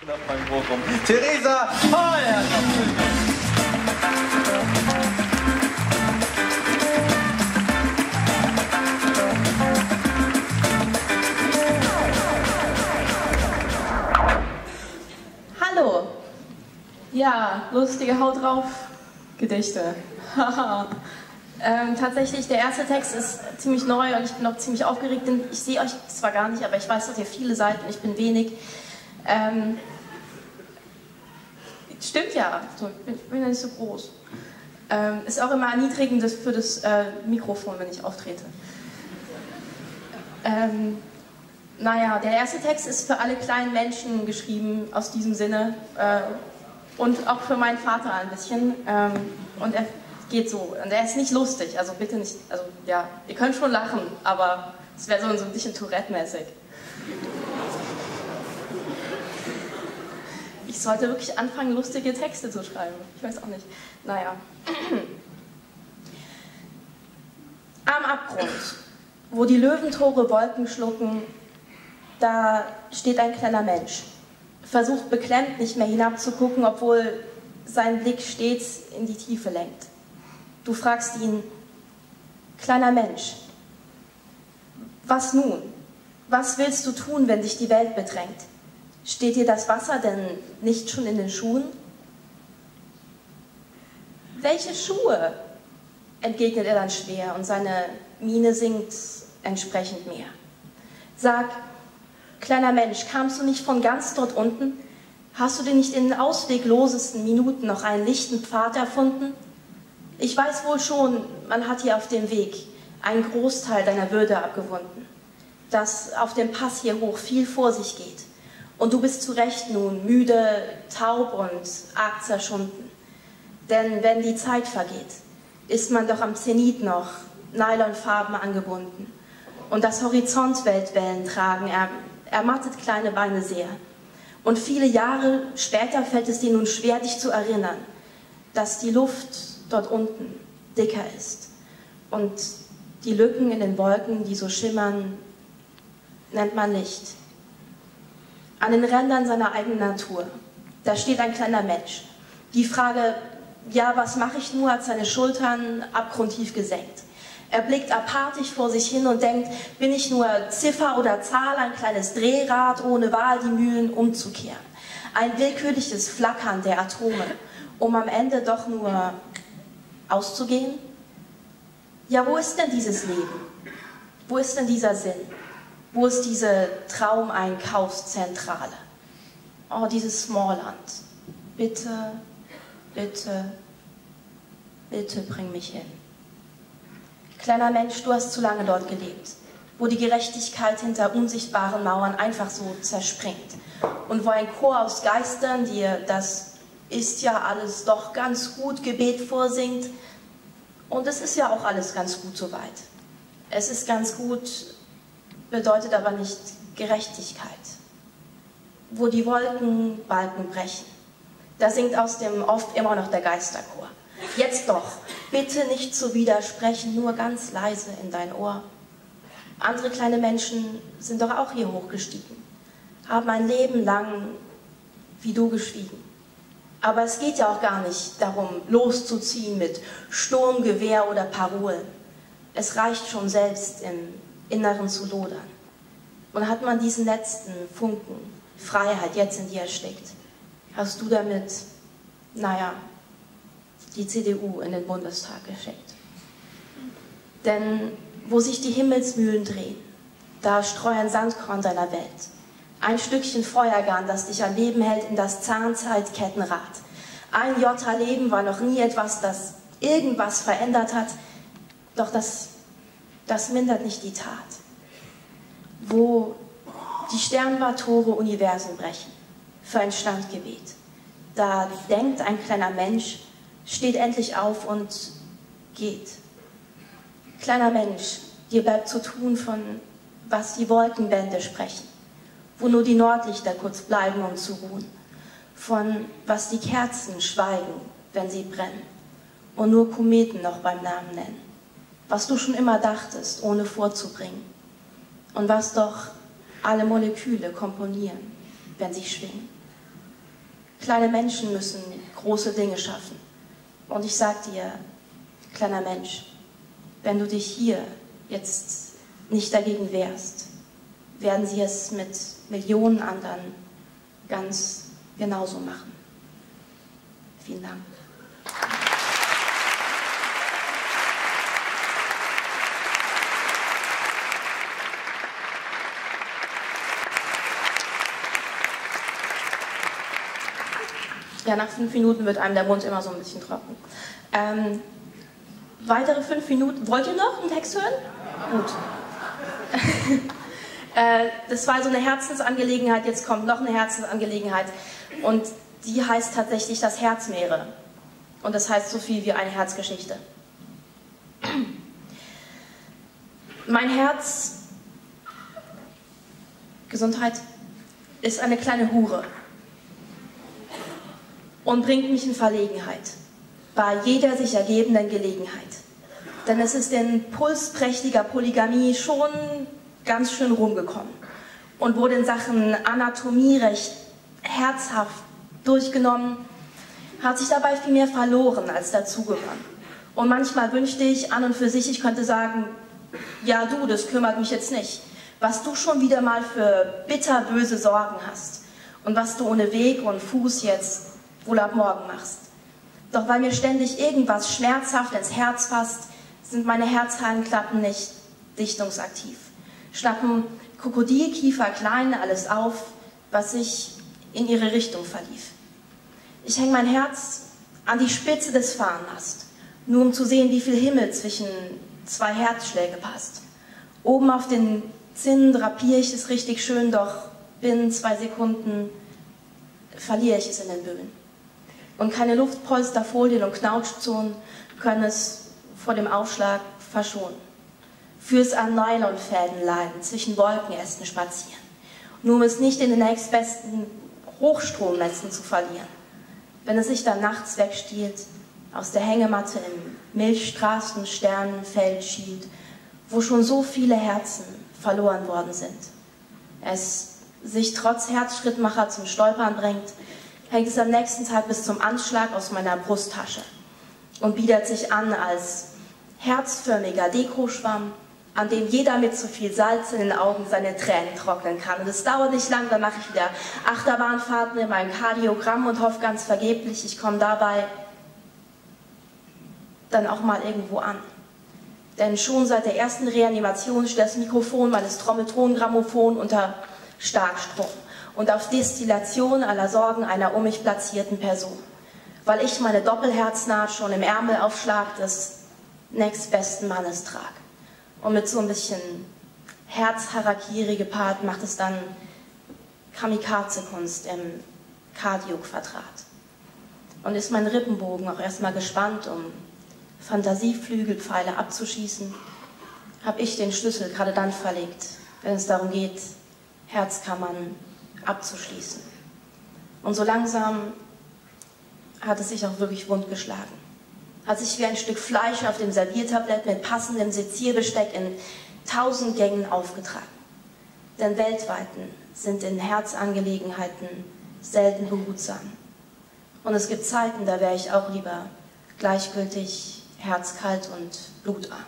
Beim Bochum. Theresa Heuer. Hallo. Ja, lustige Haut drauf Gedichte. Tatsächlich, der erste Text ist ziemlich neu und ich bin auch ziemlich aufgeregt, denn ich sehe euch zwar gar nicht, aber ich weiß, dass ihr viele seid und ich bin wenig. Stimmt ja, so, ich bin ja nicht so groß. Ist auch immer erniedrigend für das Mikrofon, wenn ich auftrete. Naja, der erste Text ist für alle kleinen Menschen geschrieben, aus diesem Sinne. Und auch für meinen Vater ein bisschen. Und er geht so. Und er ist nicht lustig, also bitte nicht. Also ja, ihr könnt schon lachen, aber es wäre so ein bisschen Tourette-mäßig. Ich sollte wirklich anfangen, lustige Texte zu schreiben. Ich weiß auch nicht. Naja. Am Abgrund, wo die Löwentore Wolken schlucken, da steht ein kleiner Mensch. Versucht beklemmt nicht mehr hinabzugucken, obwohl sein Blick stets in die Tiefe lenkt. Du fragst ihn, kleiner Mensch, was nun? Was willst du tun, wenn dich die Welt bedrängt? Steht dir das Wasser denn nicht schon in den Schuhen? Welche Schuhe? Entgegnet er dann schwer und seine Miene sinkt entsprechend mehr. Sag, kleiner Mensch, kamst du nicht von ganz dort unten? Hast du dir nicht in den ausweglosesten Minuten noch einen lichten Pfad erfunden? Ich weiß wohl schon, man hat hier auf dem Weg einen Großteil deiner Würde abgewunden, dass auf dem Pass hier hoch viel vor sich geht. Und du bist zu Recht nun müde, taub und arg zerschunden. Denn wenn die Zeit vergeht, ist man doch am Zenit noch Nylonfarben angebunden. Und das Horizontweltwellen tragen ermattet kleine Beine sehr. Und viele Jahre später fällt es dir nun schwer, dich zu erinnern, dass die Luft dort unten dicker ist. Und die Lücken in den Wolken, die so schimmern, nennt man Licht. An den Rändern seiner eigenen Natur, da steht ein kleiner Mensch. Die Frage, ja, was mache ich nur, hat seine Schultern abgrundtief gesenkt. Er blickt apathisch vor sich hin und denkt, bin ich nur Ziffer oder Zahl, ein kleines Drehrad, ohne Wahl die Mühlen umzukehren. Ein willkürliches Flackern der Atome, um am Ende doch nur auszugehen? Ja, wo ist denn dieses Leben? Wo ist denn dieser Sinn? Wo ist diese Traumeinkaufszentrale? Oh, dieses Smallland. Bitte, bitte, bitte bring mich hin. Kleiner Mensch, du hast zu lange dort gelebt, wo die Gerechtigkeit hinter unsichtbaren Mauern einfach so zerspringt und wo ein Chor aus Geistern dir das ist ja alles doch ganz gut Gebet vorsingt. Und es ist ja auch alles ganz gut soweit. Es ist ganz gut, bedeutet aber nicht Gerechtigkeit. Wo die Wolken Balken brechen, da singt aus dem oft immer noch der Geisterchor. Jetzt doch, bitte nicht zu widersprechen, nur ganz leise in dein Ohr. Andere kleine Menschen sind doch auch hier hochgestiegen, haben ein Leben lang wie du geschwiegen. Aber es geht ja auch gar nicht darum, loszuziehen mit Sturmgewehr oder Parolen. Es reicht schon selbst im Inneren zu lodern. Und hat man diesen letzten Funken Freiheit jetzt in dir erstickt, hast du damit, naja, die CDU in den Bundestag geschickt. Denn wo sich die Himmelsmühlen drehen, da streu ein Sandkorn deiner Welt. Ein Stückchen Feuergarn, das dich am Leben hält in das Zahnzeitkettenrad. Ein Jota Leben war noch nie etwas, das irgendwas verändert hat, doch das mindert nicht die Tat. Wo die Sternwartore Universen brechen, für ein Standgebet, da denkt ein kleiner Mensch, steht endlich auf und geht. Kleiner Mensch, dir bleibt zu tun, von was die Wolkenbände sprechen, wo nur die Nordlichter kurz bleiben, um zu ruhen, von was die Kerzen schweigen, wenn sie brennen, und nur Kometen noch beim Namen nennen, was du schon immer dachtest, ohne vorzubringen, und was doch alle Moleküle komponieren, wenn sie schwingen. Kleine Menschen müssen große Dinge schaffen. Und ich sag dir, kleiner Mensch, wenn du dich hier jetzt nicht dagegen wehrst, werden sie es mit Millionen anderen ganz genauso machen. Vielen Dank. Ja, nach 5 Minuten wird einem der Mund immer so ein bisschen trocken. Weitere 5 Minuten. Wollt ihr noch einen Text hören? Gut. Das war so eine Herzensangelegenheit, jetzt kommt noch eine Herzensangelegenheit. Und die heißt tatsächlich das Herzmeere. Und das heißt so viel wie eine Herzgeschichte. Mein Herz, Gesundheit, ist eine kleine Hure und bringt mich in Verlegenheit bei jeder sich ergebenden Gelegenheit. Denn es ist in pulsprächtiger Polygamie schon ganz schön rumgekommen und wurde in Sachen Anatomie recht herzhaft durchgenommen, hat sich dabei viel mehr verloren als dazugewonnen. Und manchmal wünschte ich an und für sich, ich könnte sagen, ja du, das kümmert mich jetzt nicht, was du schon wieder mal für bitterböse Sorgen hast und was du ohne Weg und Fuß jetzt wohl ab morgen machst. Doch weil mir ständig irgendwas schmerzhaft ins Herz fasst, sind meine Herzhallenklappen nicht dichtungsaktiv. Schnappen Krokodilkiefer klein alles auf, was sich in ihre Richtung verlief. Ich hänge mein Herz an die Spitze des Fahnenmasts, nur um zu sehen, wie viel Himmel zwischen 2 Herzschläge passt. Oben auf den Zinnen drapiere ich es richtig schön, doch binnen 2 Sekunden verliere ich es in den Böen. Und keine Luftpolsterfolien und Knautschzonen können es vor dem Aufschlag verschonen. Fürs an Nylonfäden leiden, zwischen Wolkenästen spazieren, nur um es nicht in den nächstbesten Hochstromnetzen zu verlieren. Wenn es sich dann nachts wegstiehlt, aus der Hängematte im Milchstraßen-Sternenfeld schielt, wo schon so viele Herzen verloren worden sind. Es sich trotz Herzschrittmacher zum Stolpern bringt, hängt es am nächsten Tag bis zum Anschlag aus meiner Brusttasche und bietet sich an als herzförmiger Dekoschwamm, an dem jeder mit zu viel Salz in den Augen seine Tränen trocknen kann. Und es dauert nicht lang, dann mache ich wieder Achterbahnfahrten in meinem Kardiogramm und hoffe ganz vergeblich, ich komme dabei dann auch mal irgendwo an. Denn schon seit der ersten Reanimation steht das Mikrofon meines Trommelton-Grammophon unter Starkstrom und auf Destillation aller Sorgen einer um mich platzierten Person, weil ich meine Doppelherznaht schon im Ärmelaufschlag des nächstbesten Mannes trage. Und mit so ein bisschen Herz-Harakiri gepaart macht es dann Kamikaze-Kunst im Cardio-Quadrat. Und ist mein Rippenbogen auch erstmal gespannt, um Fantasieflügelpfeile abzuschießen, habe ich den Schlüssel gerade dann verlegt, wenn es darum geht, Herzkammern abzuschließen. Und so langsam hat es sich auch wirklich wund geschlagen. Hat sich wie ein Stück Fleisch auf dem Serviertablett mit passendem Sezierbesteck in 1000 Gängen aufgetragen. Denn Weltweiten sind in Herzangelegenheiten selten behutsam. Und es gibt Zeiten, da wäre ich auch lieber gleichgültig, herzkalt und blutarm.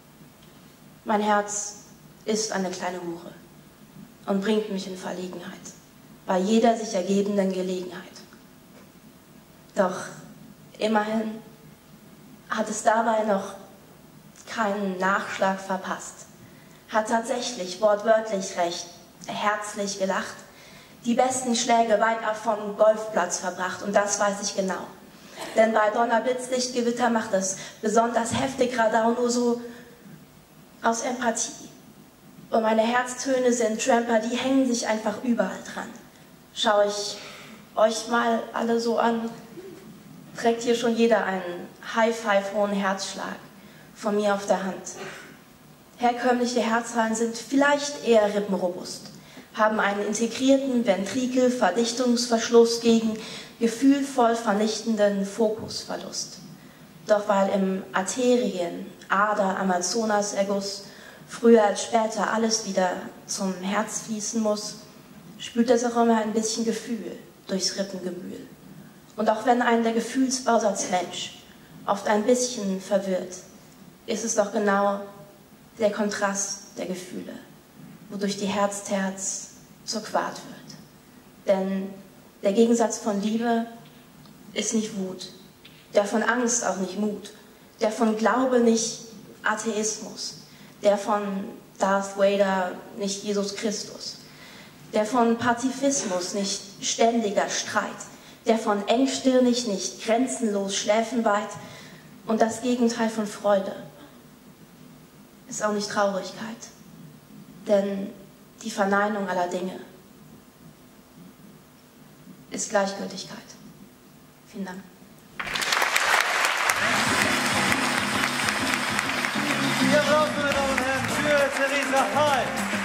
Mein Herz ist eine kleine Hure und bringt mich in Verlegenheit, bei jeder sich ergebenden Gelegenheit. Doch immerhin hat es dabei noch keinen Nachschlag verpasst, hat tatsächlich wortwörtlich recht herzlich gelacht, die besten Schläge weit ab vom Golfplatz verbracht, und das weiß ich genau. Denn bei Donner-Blitz-Lichtgewitter macht es besonders heftig Radau nur so aus Empathie. Und meine Herztöne sind Tramper, die hängen sich einfach überall dran. Schaue ich euch mal alle so an, trägt hier schon jeder einen High-Five hohen Herzschlag von mir auf der Hand. Herkömmliche Herzhallen sind vielleicht eher rippenrobust, haben einen integrierten Ventrikelverdichtungsverschluss gegen gefühlvoll vernichtenden Fokusverlust. Doch weil im Arterien, Ader, Amazonas-Erguss früher als später alles wieder zum Herz fließen muss, spült es auch immer ein bisschen Gefühl durchs Rippengemühl. Und auch wenn einen der Gefühlsbausatz Mensch oft ein bisschen verwirrt, ist es doch genau der Kontrast der Gefühle, wodurch die Herzterz zur Qual wird. Denn der Gegensatz von Liebe ist nicht Wut, der von Angst auch nicht Mut, der von Glaube nicht Atheismus, der von Darth Vader nicht Jesus Christus, der von Pazifismus nicht ständiger Streit, der von engstirnig nicht grenzenlos schläfenweit, und das Gegenteil von Freude ist auch nicht Traurigkeit, denn die Verneinung aller Dinge ist Gleichgültigkeit. Vielen Dank. Hier braucht, meine Damen und Herren, für Theresa Hall.